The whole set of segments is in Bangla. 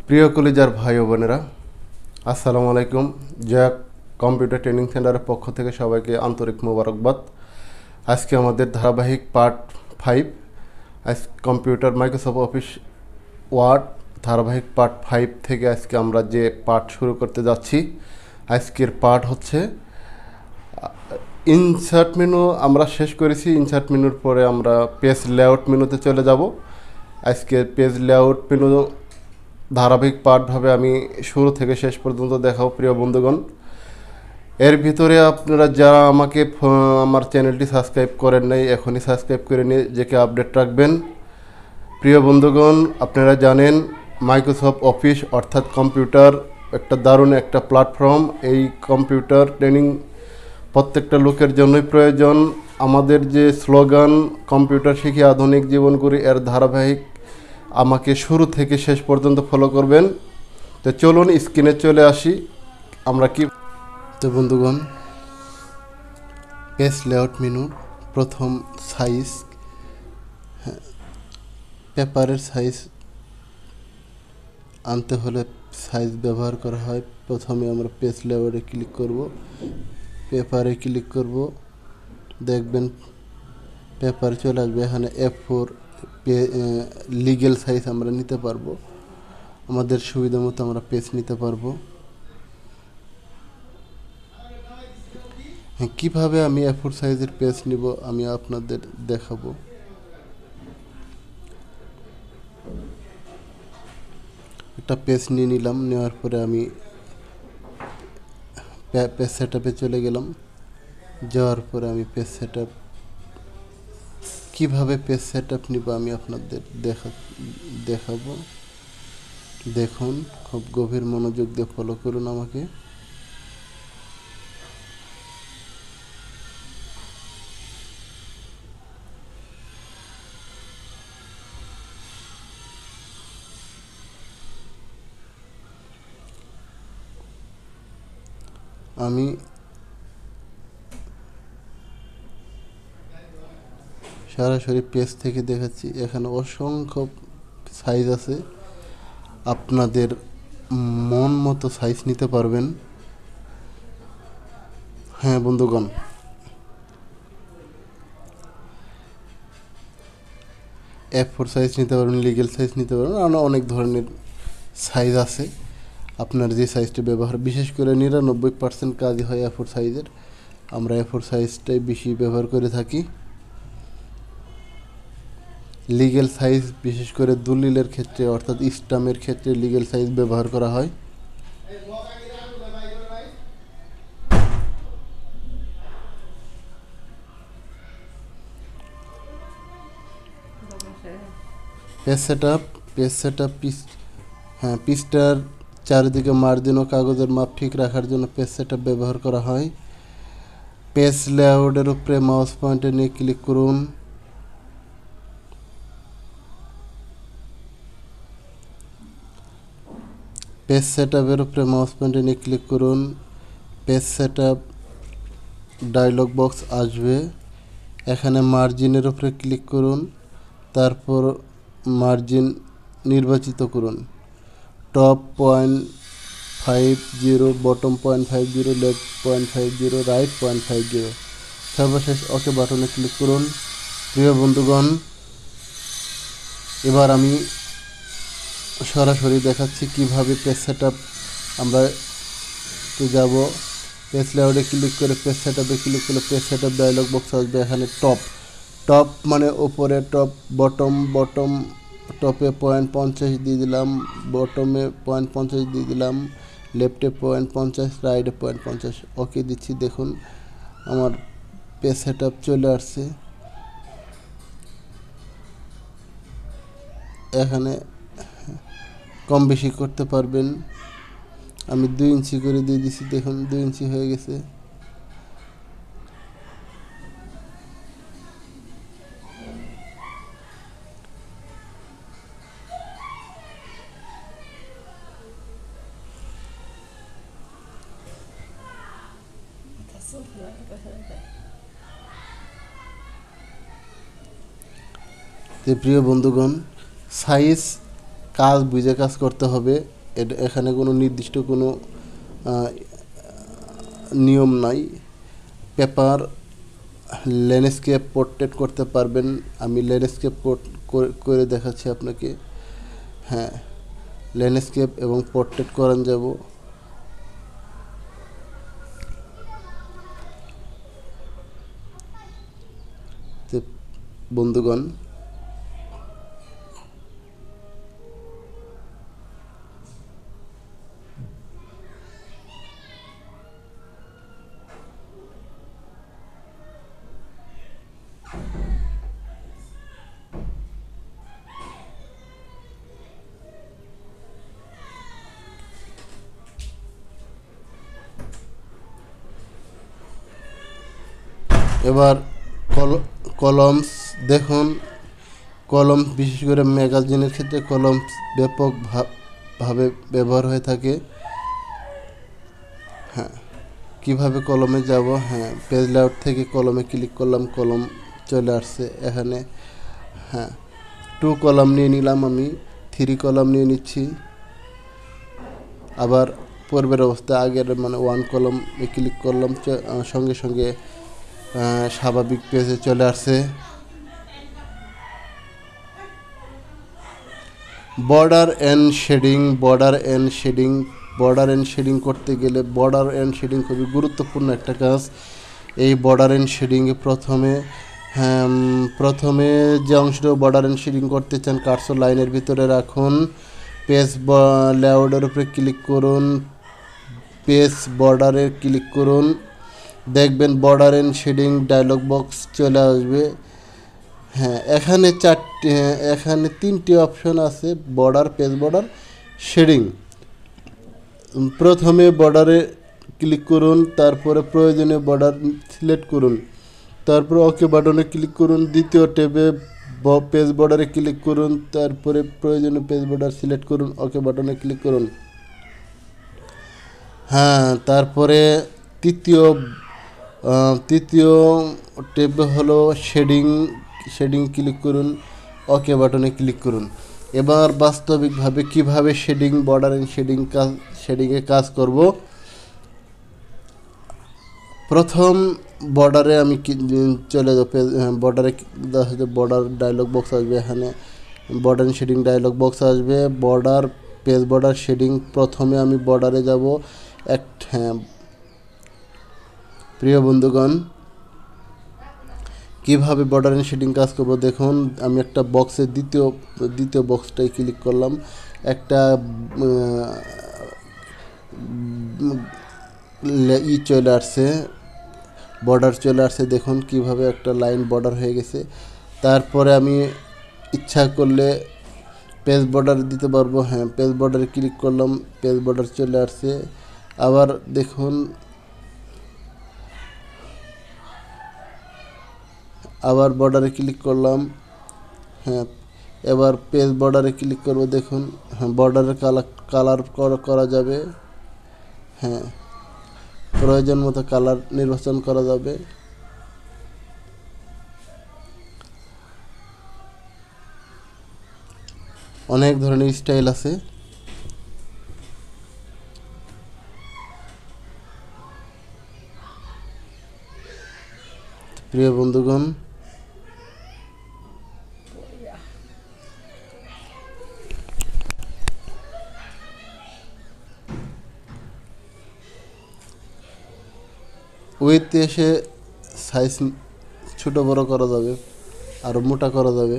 প্রিয় কলিজার ভাই ও বোনেরা, আসসালামু আলাইকুম। জয়া কম্পিউটার ট্রেনিং সেন্টারের পক্ষ থেকে সবাইকে আন্তরিক মোবারকবাদ। আজকে আমাদের ধারাবাহিক পার্ট 5, আজ কম্পিউটার মাইক্রোসফট অফিস ওয়ার্ড ধারাবাহিক পার্ট 5 থেকে আজকে আমরা যে পার্ট শুরু করতে যাচ্ছি, আজকের পার্ট হচ্ছে ইনসার্ট মেনু। আমরা শেষ করেছি ইনসার্ট মেনুর পরে আমরা পেজ লেআউট মেনুতে চলে যাব। আজকে পেজ লেআউট মেনু ধারাবাহিক পার্টভাবে আমি শুরু থেকে শেষ পর্যন্ত দেখাবো প্রিয় বন্ধুগণ। এর ভিতরে আপনারা যারা আমাকে আমার চ্যানেলটি সাবস্ক্রাইব করেন নাই, এখনই সাবস্ক্রাইব করে নিয়ে নিজেকে আপডেট রাখবেন। প্রিয় বন্ধুগণ, আপনারা জানেন মাইক্রোসফট অফিস অর্থাৎ কম্পিউটার একটা দারুণ একটা প্ল্যাটফর্ম। এই কম্পিউটার ট্রেনিং প্রত্যেকটা লোকের জন্যই প্রয়োজন। আমাদের যে স্লোগান কম্পিউটার শিখে আধুনিক জীবন করি, এর ধারাবাহিক আমাকে শুরু থেকে শেষ পর্যন্ত ফলো করবেন। তো চলুন স্ক্রিনে চলে আসি আমরা কি। তো বন্ধুগণ, পেজ লেআউট মেনুর প্রথম সাইজ, পেপারের সাইজ আনতে হলে সাইজ ব্যবহার করা হয়। প্রথমে আমরা পেজ লেআউটে ক্লিক করব, পেপারে ক্লিক করব, দেখবেন পেপার চলে আসবে। এখানে F4 লিগ্যাল সাইজ আমরা নিতে পারবো, আমাদের সুবিধা মতো আমরা পেজ নিতে পারবো। হ্যাঁ, কীভাবে আমি A4 সাইজের পেজ নিব আমি আপনাদের দেখাবো। একটা পেজ নিয়ে নিলাম, নেওয়ার পরে আমি পেজ সেটআপে চলে গেলাম। যাওয়ার পরে আমি পেজ সেটআপ কীভাবে পেজ সেটআপ নিব আমি আপনাদের দেখাবো। দেখুন, খুব গভীর মনোযোগ দিয়ে ফলো করুন আমাকে। আমি সরাসরি পেজ থেকে দেখাচ্ছি। এখানে অসংখ্য সাইজ আছে, আপনাদের মন মতো সাইজ নিতে পারবেন। হ্যাঁ বন্ধুগণ, A4 সাইজ নিতে পারবেন, লিগ্যাল সাইজ নিতে পারবেন, আর অনেক ধরনের সাইজ আছে। আপনার যে সাইজটা ব্যবহার, বিশেষ করে 99% কাজই হয় A4 সাইজের। আমরা A4 সাইজটাই বেশি ব্যবহার করে থাকি। লিগ্যাল সাইজ বিশেষ করে দলিলের ক্ষেত্রে অর্থাৎ স্ট্যাম্পের ক্ষেত্রে লিগ্যাল সাইজ ব্যবহার করা হয়। পেজ সেটআপ পৃষ্ঠার চারিদিকে মার্জিন ও কাগজের মাপ ঠিক রাখার জন্য পেজ সেটআপ ব্যবহার করা হয়। পেজ লেআউটের উপরে মাউস পয়েন্টে নিয়ে ক্লিক করুন। পেজ সেটআপের উপরে মাউস পয়েন্টে নিয়ে ক্লিক করুন। পেজ সেটআপ ডায়লগ বক্স আসবে, এখানে মার্জিনের উপরে ক্লিক করুন, তারপর মার্জিন নির্বাচিত করুন। Top 0.50, bottom 0.50, left 0.50, right 0.50। সর্বশেষ ওকে বাটনে ক্লিক করুন। প্রিয় বন্ধুগণ, এবার আমি সরাসরি দেখাচ্ছি কিভাবে পেজ সেটআপ আমরা যাব। পেজ লেআউটে ক্লিক করে পেজ সেটআপে ক্লিক করলে পেজ সেটআপ ডায়লগ বক্স আসবে। এখানে টপ মানে ওপরে টপ, বটম টপে 0.50 দিয়ে দিলাম, বটমে 0.50 দিয়ে দিলাম, লেফটে 0.50, রাইটে 0.50 ওকে দিচ্ছি। দেখুন আমার পেজ সেটআপ চলে আসছে। এখানে কম বেশি করতে পারবেন। আমি 2 ইঞ্চি করে দিয়ে দিচ্ছি, দেখুন 2 ইঞ্চি হয়ে গেছে। প্রিয় বন্ধুগণ, সাইজ কাজ বুঝে কাজ করতে হবে। এখানে কোনো নির্দিষ্ট কোনো নিয়ম নাই। পেপার ল্যান্ডস্কেপ পোর্ট্রেট করতে পারবেন। আমি ল্যান্ডস্কেপ করে দেখাচ্ছি আপনাকে। হ্যাঁ, ল্যান্ডস্কেপ এবং পোর্ট্রেট করান যাব। বন্ধুগণ, এবার কলমস দেখুন। কলম বিশেষ করে ম্যাগাজিনের ক্ষেত্রে কলম ব্যাপকভাবে ব্যবহার হয়ে থাকে। হ্যাঁ, কিভাবে কলমে যাব? হ্যাঁ, পেজ লেআউট থেকে কলমে ক্লিক করলাম, কলম চলে আসছে এখানে। হ্যাঁ, 2 কলাম নিয়ে নিলাম, আমি 3 কলাম নিয়ে নিচ্ছি। আবার পূর্বের অবস্থা আগের 1 কলামে ক্লিক করলাম, সঙ্গে সঙ্গে স্বাভাবিক পেজে চলে আসছে। বর্ডার অ্যান্ড শেডিং করতে গেলে বর্ডার অ্যান্ড শেডিং খুবই গুরুত্বপূর্ণ একটা কাজ। এই বর্ডার অ্যান্ড শেডিংয়ে প্রথমে যে অংশটা বর্ডার অ্যান্ড শেডিং করতে চান, কার্সর লাইনের ভিতরে রাখুন। পেজ লেআউটের উপরে ক্লিক করুন, পেজ বর্ডারে ক্লিক করুন। দেখবেন border and shading dialog box চলে আসবে। হ্যাঁ, এখানে 3টি অপশন আছে, বর্ডার, পেজ বর্ডার, শেডিং। প্রথমে বর্ডারে ক্লিক করুন, তারপরে প্রয়োজনীয় বর্ডার সিলেক্ট করুন, তারপরে ওকে বাটনে ক্লিক করুন। দ্বিতীয় ট্যাবে পেজ বর্ডারে ক্লিক করুন, তারপরে প্রয়োজনীয় পেজ বর্ডার সিলেক্ট করুন, ওকে বাটনে ক্লিক করুন। হ্যাঁ, তারপরে তৃতীয় ট্যাবে হলো শেডিং ক্লিক করুন, ওকে বাটনে ক্লিক করুন। এবার বাস্তবিকভাবে কিভাবে বর্ডার এন্ড শেডিংয়ে কাজ করব। প্রথম বর্ডারে আমি চলে যাব, বর্ডারে বর্ডার ডায়লগ বক্স আসবে। এখানে border and shading dialog box আসবে। পেজ বর্ডার শেডিং, প্রথমে আমি বর্ডারে যাব। হ্যাঁ প্রিয় বন্ধুগণ, কিভাবে বর্ডার এন্ড শেডিং কাজ করব দেখুন। আমি একটা বক্সের দ্বিতীয় বক্সটাই ক্লিক করলাম। একটা চলে আসছে, বর্ডার চলে আসছে। দেখুন কিভাবে একটা লাইন বর্ডার হয়ে গেছে। তারপরে আমি ইচ্ছা করলে পেজ বর্ডার দিতে পারবো। হ্যাঁ, পেজ বর্ডারে ক্লিক করলাম, পেজ বর্ডার চলে আসছে। আবার দেখুন, আবার বর্ডারে ক্লিক করলাম। হ্যাঁ, এবার পেজ বর্ডারে ক্লিক করব। দেখুন, হ্যাঁ, বর্ডারের কালার করা যাবে। হ্যাঁ, প্রয়োজন মতো কালার নির্বাচন করা যাবে। অনেক ধরনের স্টাইল আছে। প্রিয় বন্ধুগণ, উইথ এসে সাইজ ছোট বড় করা যাবে, আরও মোটা করা যাবে।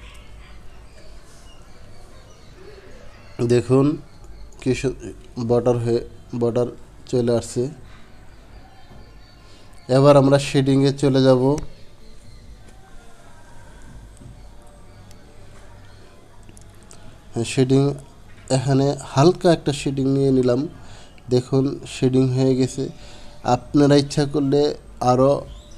দেখুন কি বর্ডার চলে আসছে। এবার আমরা শেডিংয়ে চলে যাব। শেডিং, এখানে হালকা একটা শেডিং নিয়ে নিলাম। দেখুন শেডিং হয়ে গেছে। আপনারা ইচ্ছা করলে আরও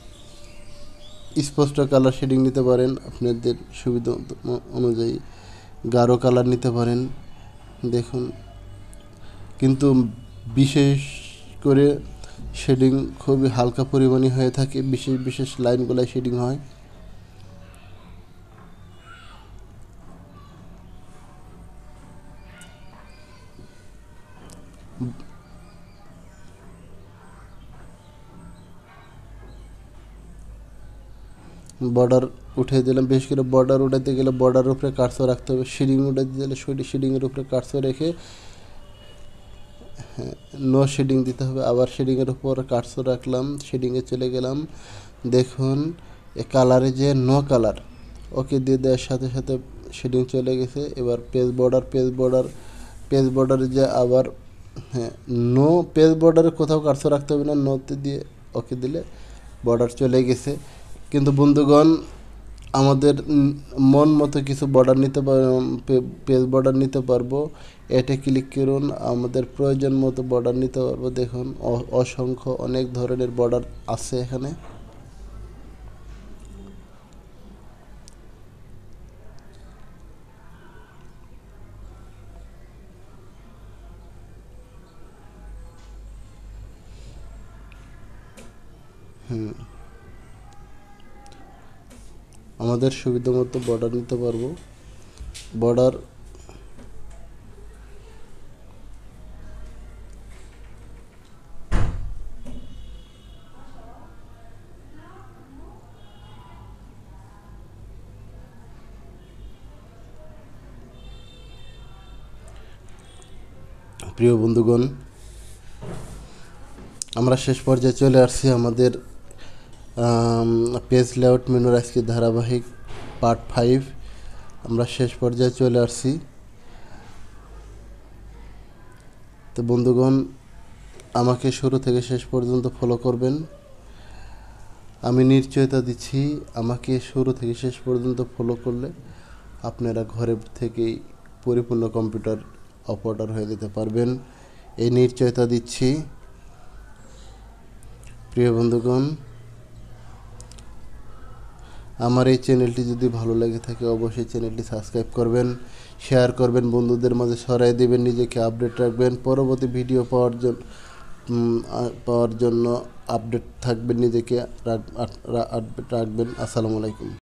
স্পষ্ট কালার শেডিং নিতে পারেন, আপনাদের সুবিধা অনুযায়ী গাঢ় কালার নিতে পারেন। দেখুন, কিন্তু বিশেষ করে শেডিং খুবই হালকা পরিমাণে হয়ে থাকে, বিশেষ লাইনগুলোয় শেডিং হয়। বর্ডার উঠিয়ে দিলাম। বিশেষ করে বর্ডার উঠাতে গেলে বর্ডারের উপরে কার্সর রাখতে হবে। শেডিং উঠাতে দিলে শেডিংয়ের উপরে কার্সর রেখে নো শেডিং দিতে হবে। আবার শেডিংয়ের উপর কার্সর রাখলাম, শেডিংয়ে চলে গেলাম। দেখুন এ কালারে যে নো কালার, ওকে দিয়ে দেওয়ার সাথে সাথে শেডিং চলে গেছে। এবার পেজ বর্ডারে যে আবার নো পেজ বর্ডারে কোথাও কার্সর রাখতে হবে না, নোতে দিয়ে ওকে দিলে বর্ডার চলে গেছে। কিন্তু বন্ধুগণ, আমাদের মন মতো কিছু বর্ডার নিতে পেজ বর্ডার নিতে পারবো। এটা ক্লিক করুন, আমাদের প্রয়োজন মতো বর্ডার নিতে পারবো। দেখুন অসংখ্য অনেক ধরনের বর্ডার আছে এখানে। আমাদের সুবিধা মতো বর্ডার নিতে পারবো। বর্ডার প্রিয় বন্ধুগণ, আমরা শেষ পর্যায়ে চলে আসছি আমাদের পেজ লেআউট মেনুর আজকে ধারাবাহিক পার্ট 5 আমরা শেষ পর্যায়ে চলে আসছি। তো বন্ধুগণ, আমাকে শুরু থেকে শেষ পর্যন্ত ফলো করবেন। আমি নিশ্চয়তা দিচ্ছি, আমাকে শুরু থেকে শেষ পর্যন্ত ফলো করলে আপনারা ঘরে থেকেই পরিপূর্ণ কম্পিউটার অপারেটর হয়ে যেতে পারবেন, এই নিশ্চয়তা দিচ্ছি। প্রিয় বন্ধুগণ, আমার এই চ্যানেলটি যদি ভালো লাগে থাকে অবশ্যই চ্যানেলটি সাবস্ক্রাইব করবেন, শেয়ার করবেন, বন্ধুদের মাঝে ছড়াই দেবেন, নিজেকে আপডেট রাখবেন, পরবর্তী ভিডিও পাওয়ার জন্য আপডেট থাকবেন, নিজেকে রাখবেন। আসসালামু আলাইকুম।